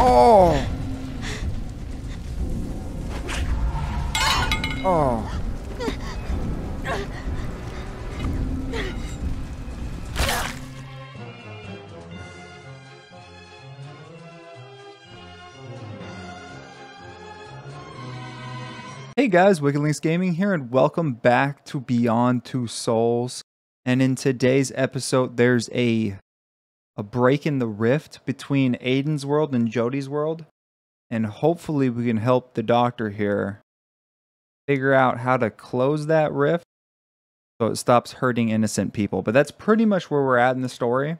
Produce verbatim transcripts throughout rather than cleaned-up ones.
Oh. Oh. Hey guys, Wicked Links Gaming here, and welcome back to Beyond Two Souls. And in today's episode, there's a a break in the rift between Aiden's world and Jodie's world, and hopefully we can help the doctor here figure out how to close that rift so it stops hurting innocent people. But that's pretty much where we're at in the story.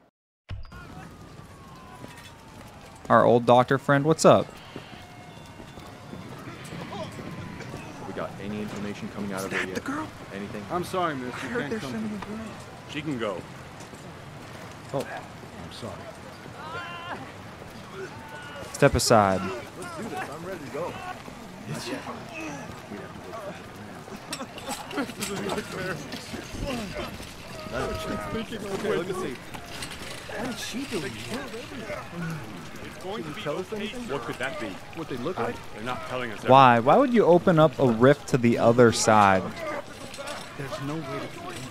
Our old doctor friend, what's up? Got any information coming out of her yet? The girl? Anything? I'm sorry, miss. I You heard can't there's come some to- of the girl. She can go. Oh, I'm sorry. step aside. Let's do this. I'm ready to go. Yes, yeah. Okay, let me see. What did she do? Going Can to you be tell us okay. anything? What could that be? What they look like? They're not telling us. Why? Why would you open up a rift to the other side? There's no way to get in.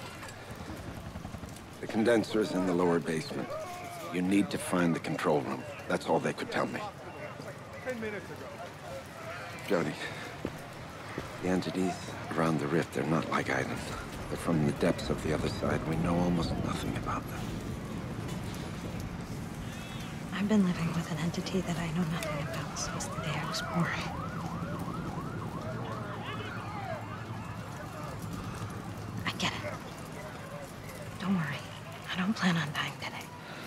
The condenser is in the lower basement. You need to find the control room. That's all they could tell me. Ten minutes ago. Jodie, the entities around the rift, they're not like Aiden. They're from the depths of the other side. We know almost nothing about them. I've been living with an entity that I know nothing about since the day I was born. I get it. Don't worry. I don't plan on dying today.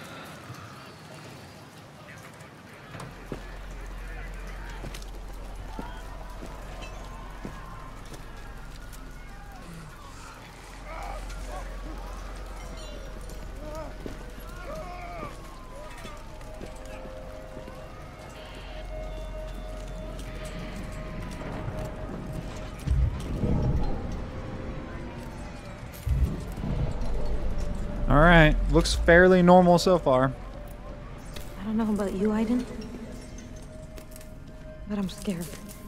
Alright, looks fairly normal so far. I don't know about you, Aiden, but I'm scared.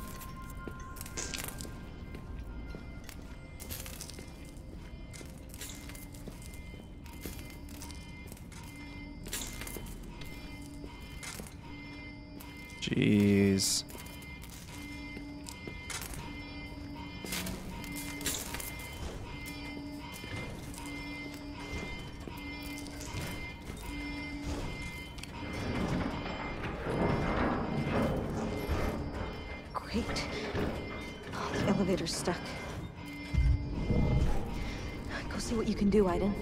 Jeez. Great. Oh, the elevator's stuck. Go see what you can do, Aiden.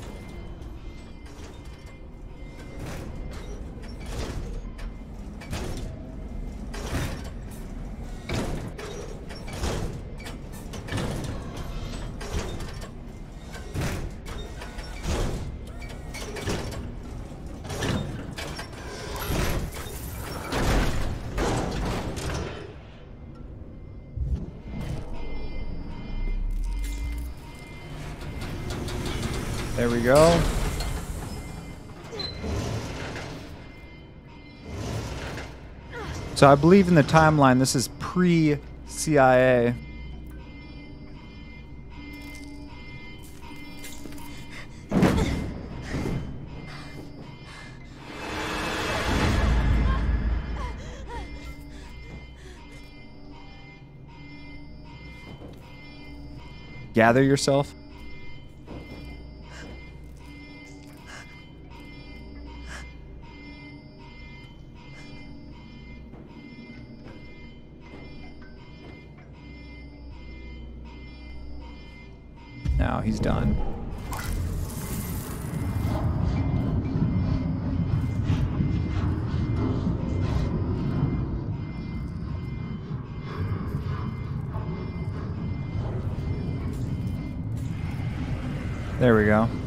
There we go. So I believe in the timeline this is pre-C I A. Gather yourself. Now he's done. There we go.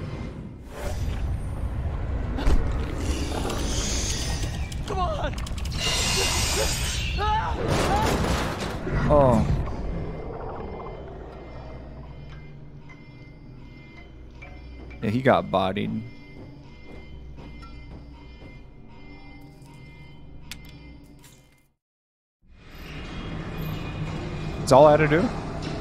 Come on! Oh. Yeah, he got bodied. That's all I had to do?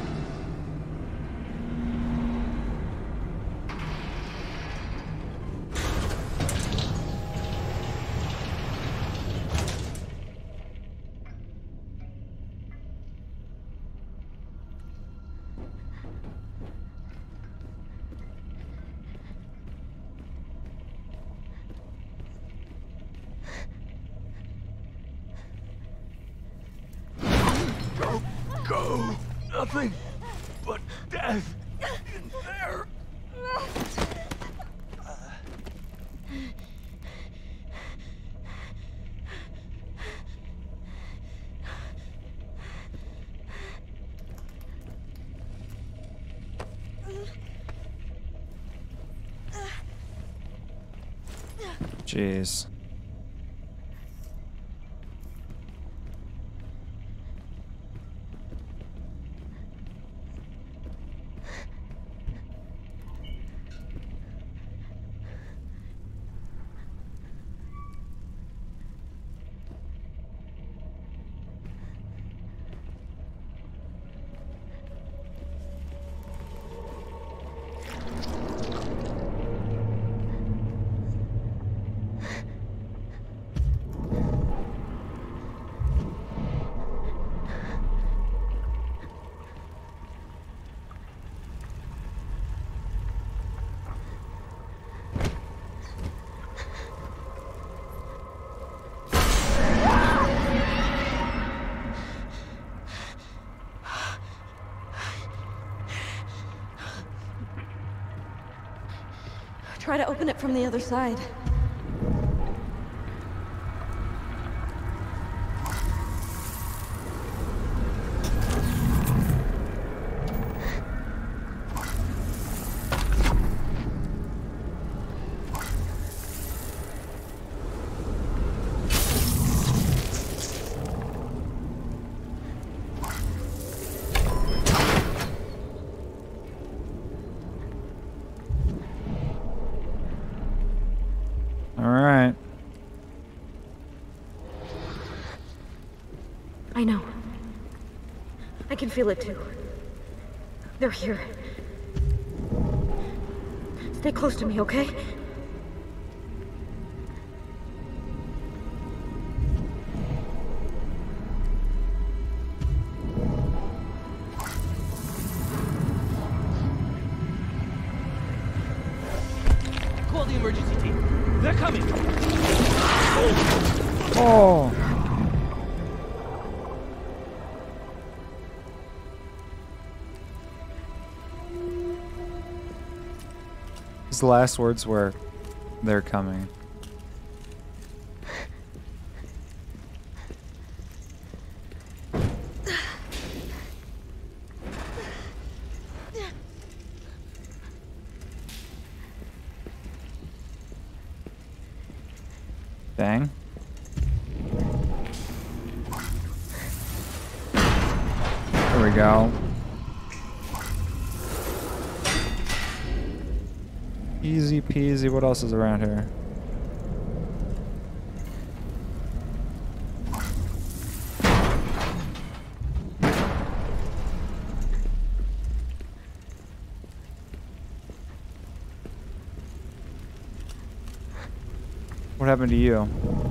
Go! Nothing but death in there! Jeez. Try to open it from the other side. Alright. I know. I can feel it too. They're here. Stay close to me, okay? Call the emergency team. They're coming! Oh! His last words were, "They're coming." Dang. There we go. Easy peasy. What else is around here? What happened to you?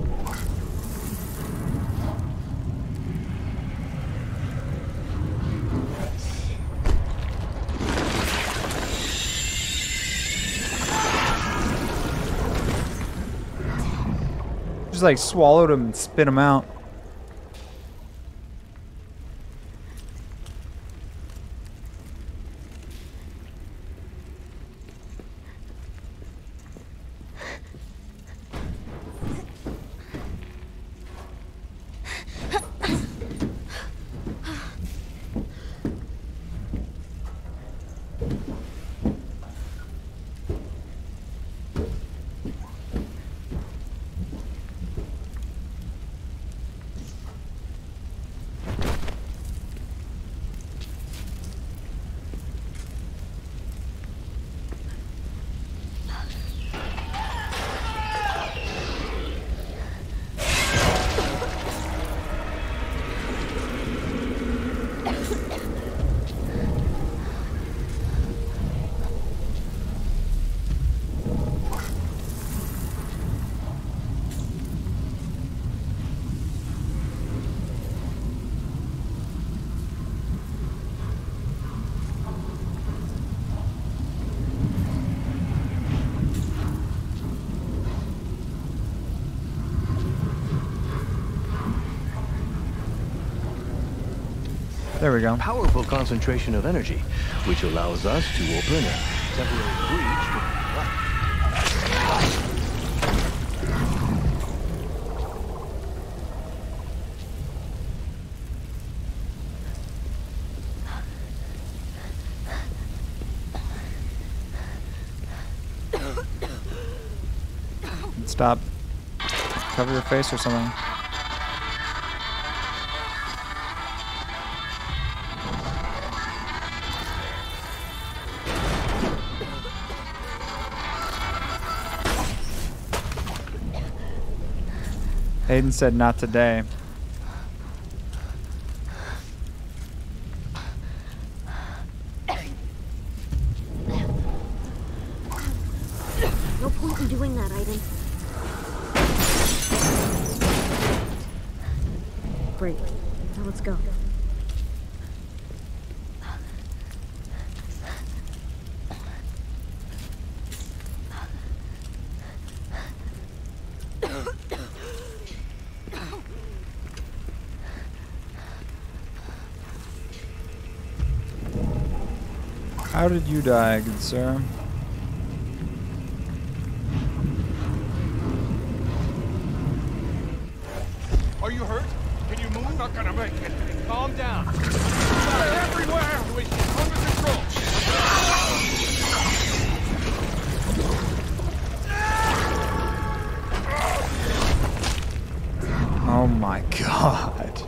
Just like swallowed him and spit him out. There we go. Powerful concentration of energy, which allows us to open a temporary breach. Stop. Cover your face or something. Aiden said not today. No point in doing that, Aiden. Great. Now let's go. How did you die, good sir? Are you hurt? Can you move? Not gonna make it. Calm down. They're everywhere. Under control. Oh my god.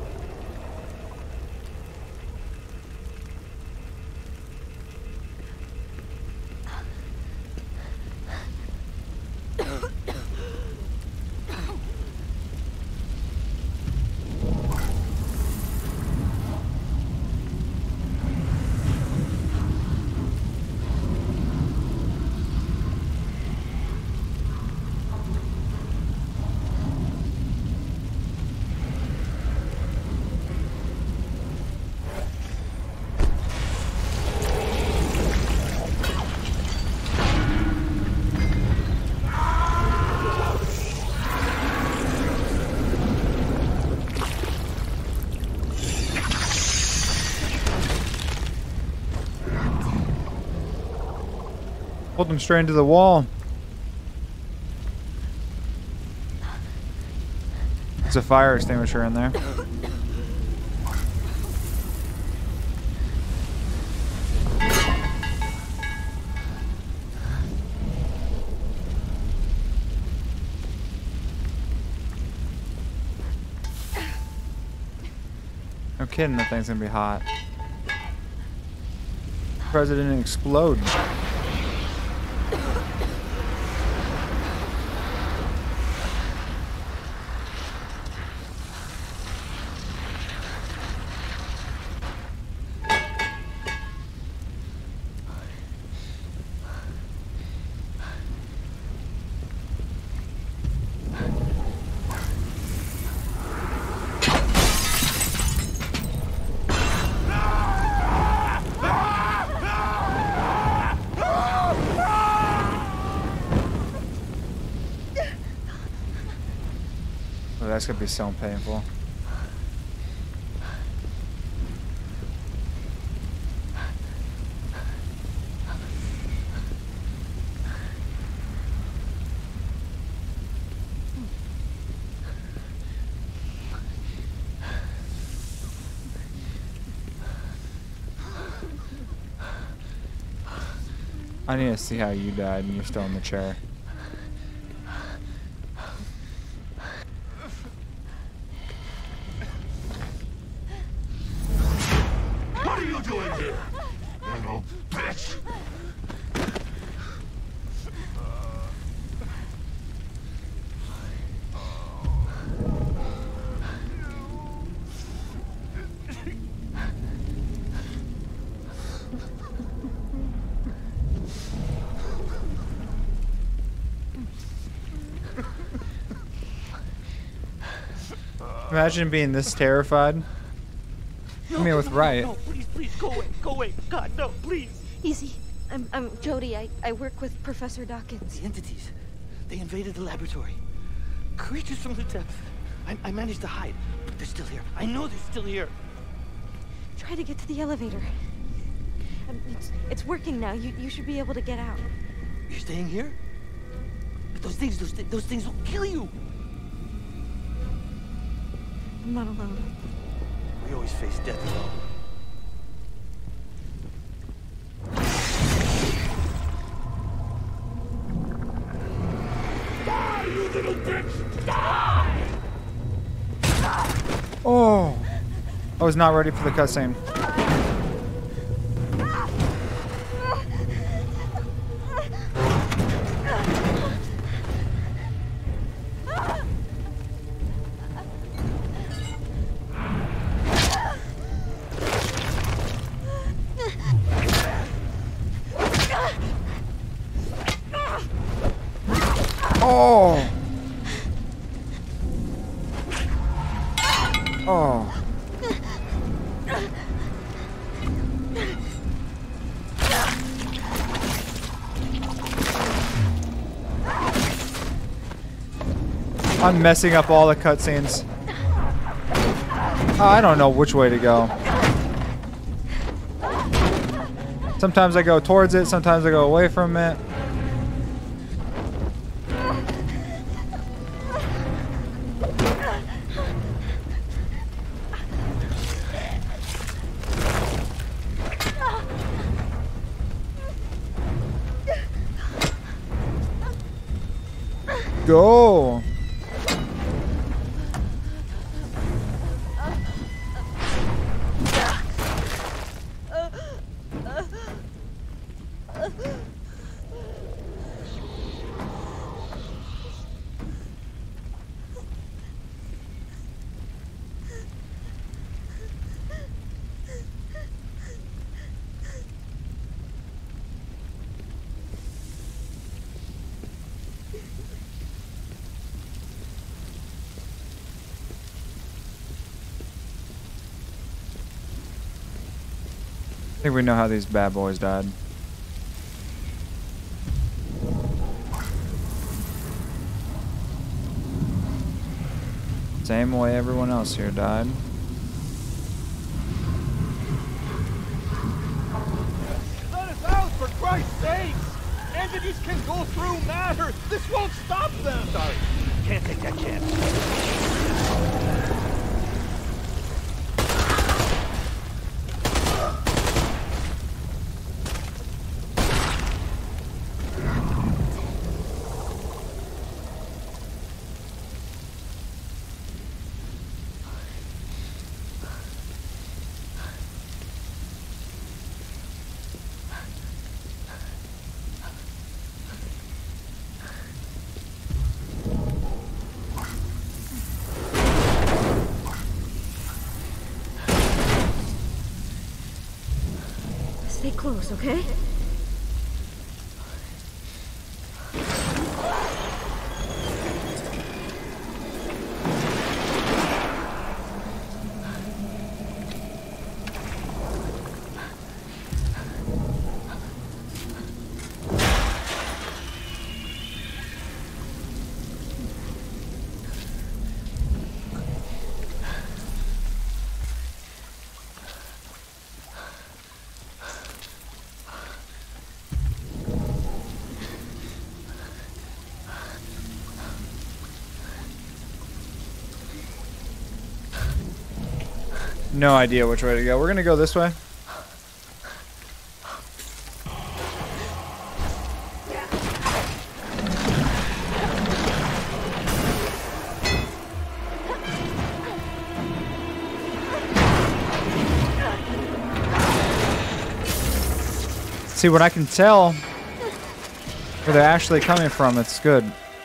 Pulled him straight into the wall. There's a fire extinguisher in there. No kidding, that thing's gonna be hot. President didn't explode. That's gonna be so painful. I need to see how you died and you're still in the chair. Imagine being this terrified. I mean, with Riot. No, please, please, go away, go away. God, no, please. Easy. I'm, I'm Jodie. I, I work with Professor Dawkins. The entities, they invaded the laboratory. Creatures from the depths. I, I managed to hide, but they're still here. I know they're still here. Try to get to the elevator. Um, it's, it's working now. You, you should be able to get out. You're staying here? But those things, those, thi- those things will kill you. I'm not alone. We always face death alone. Oh, I was not ready for the cutscene. Oh. Oh. I'm messing up all the cutscenes. I don't know which way to go. Sometimes I go towards it, sometimes I go away from it. Go. I think we know how these bad boys died. Same way everyone else here died. Let us out, for Christ's sakes! Entities can go through matter! This won't stop them! Sorry, can't take that chance. Stay close, okay? No idea which way to go. We're gonna go this way. See, when I can tell where they're actually coming from, it's good.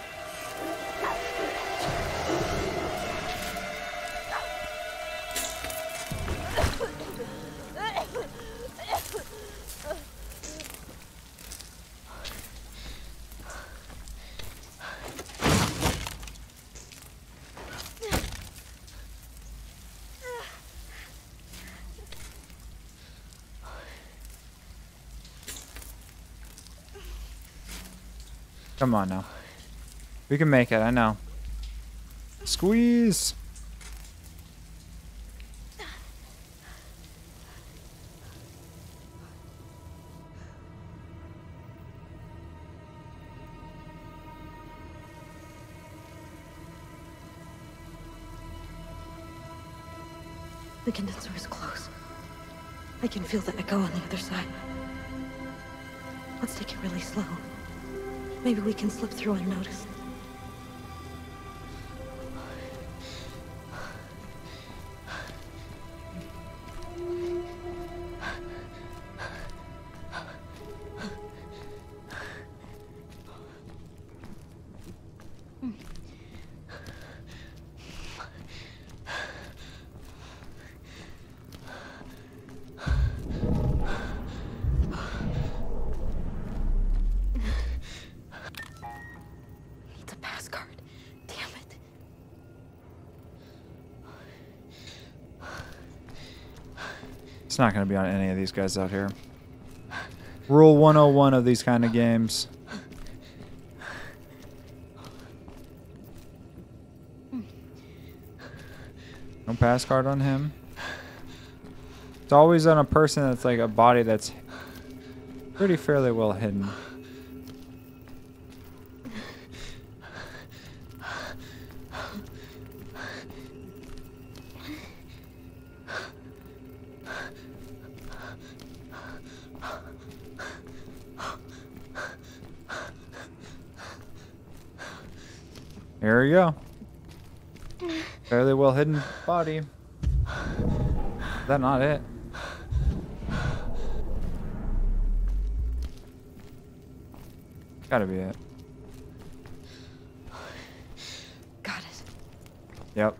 Come on now. We can make it, I know. Squeeze! The condenser is close. I can feel the echo on the other side. Let's take it really slow. Maybe we can slip through unnoticed. It's not going to be on any of these guys out here. Rule one oh one of these kind of games. No pass card on him. It's always on a person that's like a body that's pretty fairly well hidden. There we go. Fairly well hidden body. Is that not it? Gotta be it. Got it. Yep.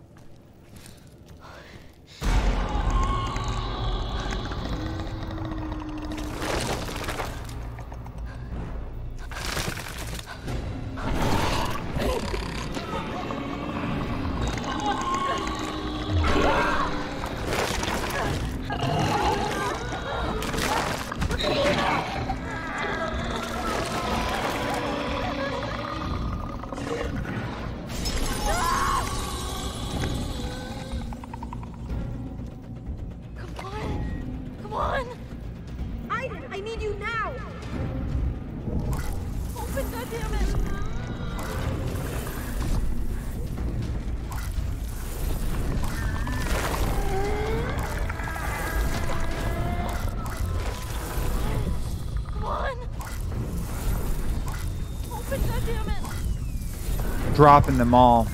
Aiden, I need you now! Open, goddammit! Come on! Open, goddammit! Dropping them all.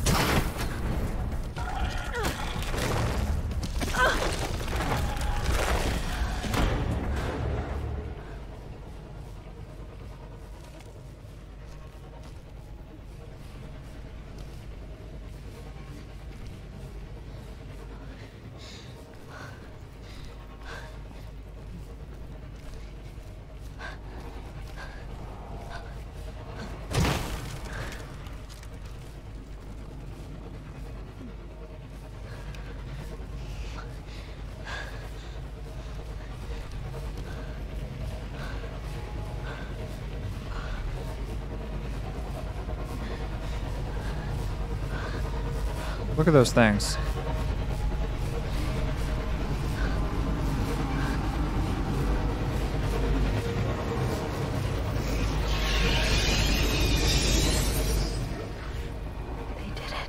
Look at those things. They did it.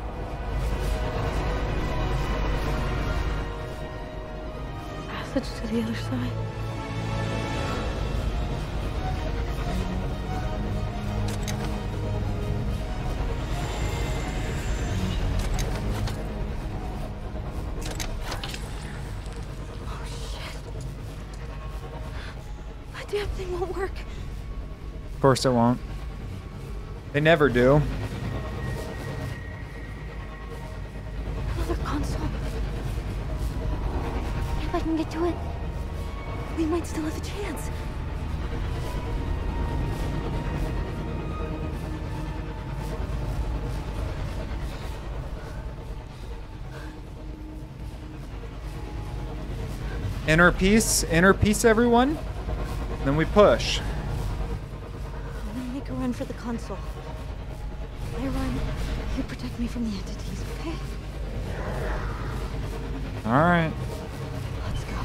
Passage to the other side. Damn thing won't work. Of course it won't. They never do. Another console. If I can get to it, we might still have a chance. Inner peace, inner peace, everyone. Then we push. I'm gonna make a run for the console. I run, you protect me from the entities, okay? All right. Let's go.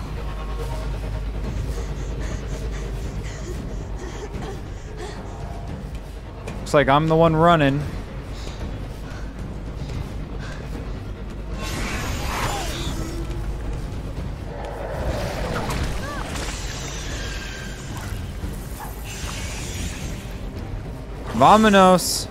Looks like I'm the one running. Vamonos.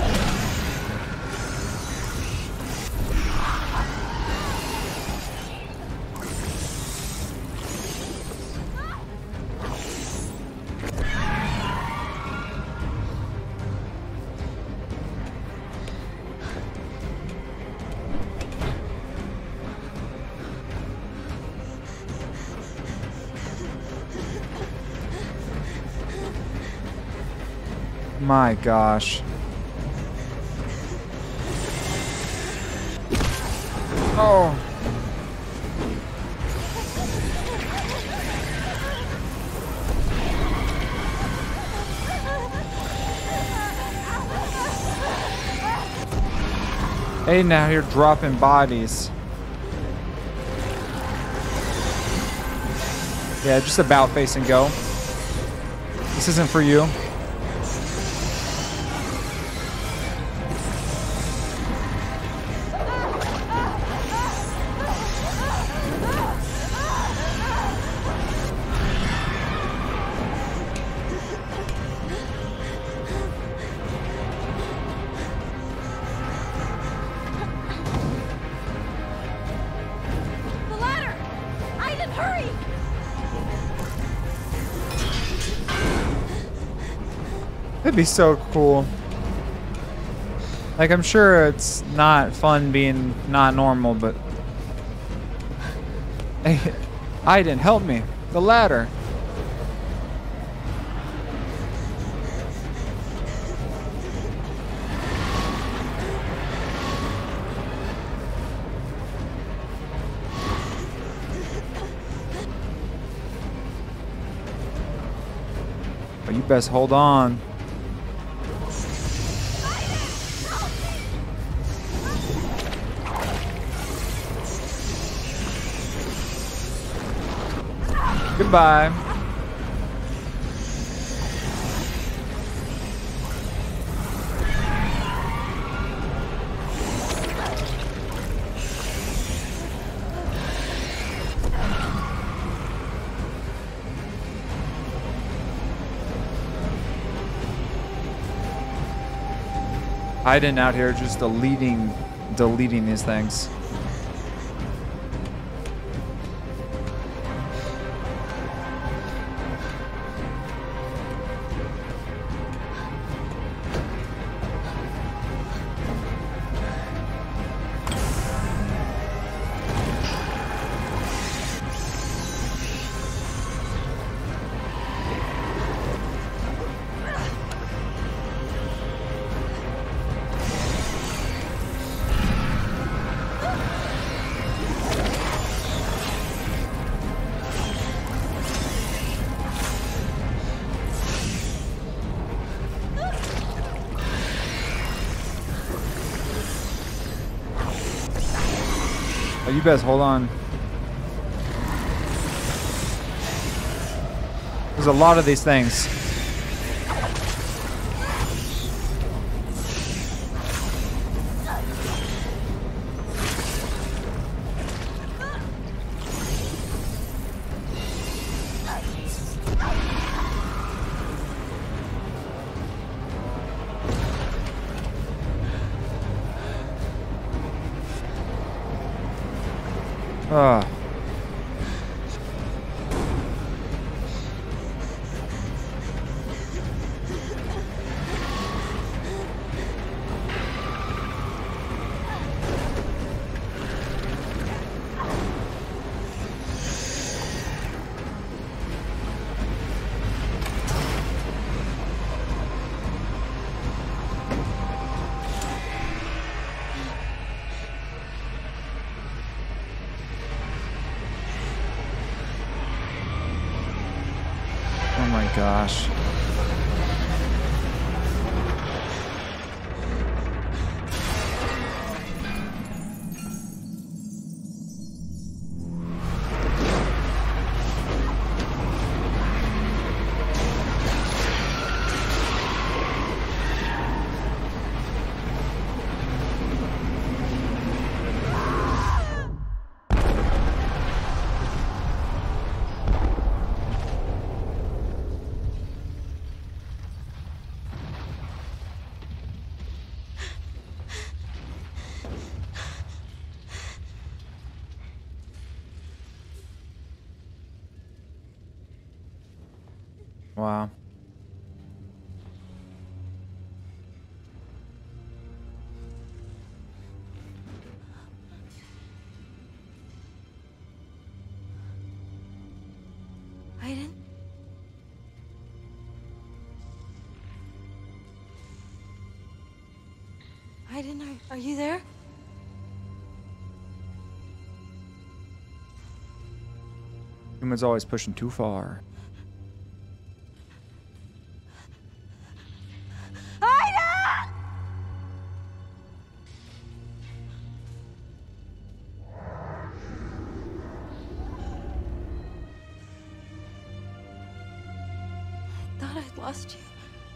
My gosh. Oh. Aiden out here dropping bodies. Yeah, just about face and go. This isn't for you. It'd be so cool. Like, I'm sure it's not fun being not normal, but... Hey, Aiden, help me. The ladder. But you best hold on. Goodbye. Aiden out here just deleting, deleting these things. Oh, you best hold on. There's a lot of these things. Ah. Oh my gosh. Wow. Aiden? Aiden, are, are you there? Human's always pushing too far. Aiden! I thought I'd lost you.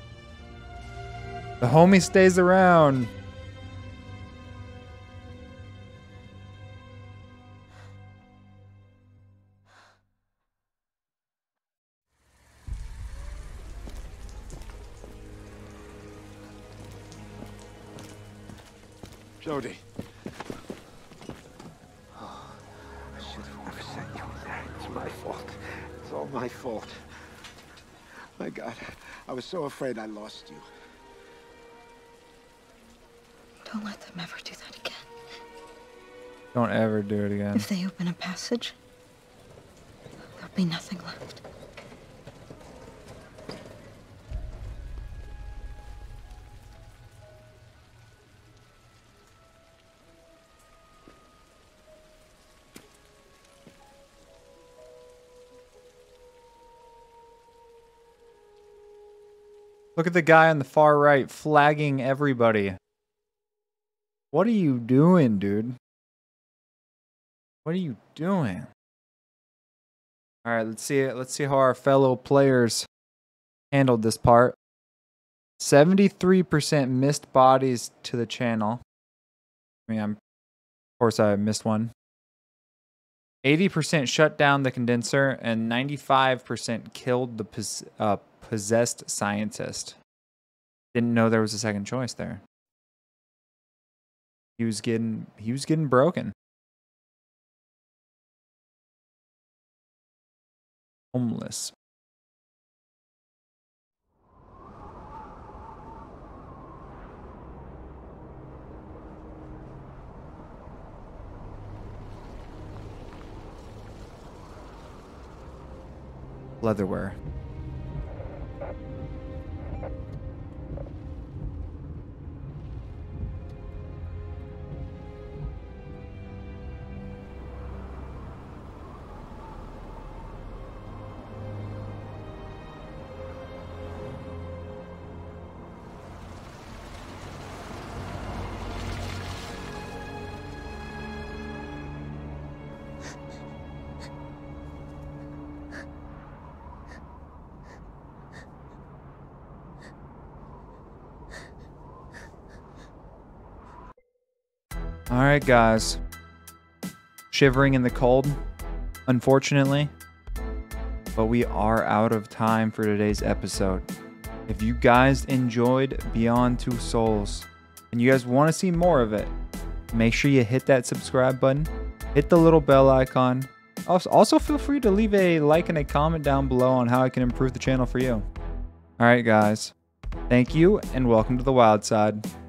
The homie stays around. Jodie. Oh, I should have never sent you there. It's my fault. It's all my fault. My God, I was so afraid I lost you. Don't let them ever do that again. Don't ever do it again. If they open a passage, there'll be nothing left. Look at the guy on the far right flagging everybody. What are you doing, dude? What are you doing? All right, let's see it. Let's see how our fellow players handled this part. seventy-three percent missed bodies to the channel. I mean, I'm, of course I missed one. eighty percent shut down the condenser and ninety-five percent killed the pos uh, possessed scientist. Didn't know there was a second choice there. He was getting he was getting broken. Homeless. Leatherware. All right, guys. Shivering in the cold, unfortunately. But we are out of time for today's episode. If you guys enjoyed Beyond Two Souls and you guys want to see more of it, make sure you hit that subscribe button. Hit the little bell icon. Also, feel free to leave a like and a comment down below on how I can improve the channel for you. All right, guys. Thank you and welcome to the wild side.